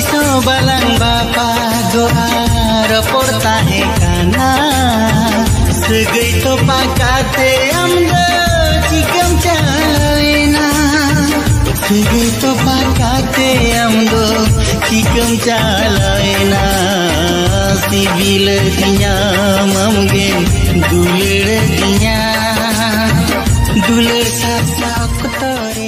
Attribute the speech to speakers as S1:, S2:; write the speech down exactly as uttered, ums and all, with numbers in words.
S1: तो balang bapa doa rapor tahe kana segai to pakate amda cikam chalena segai to pakate amdo cikam chalena sibil dinya mamge duler dinya duler sa sa ko tore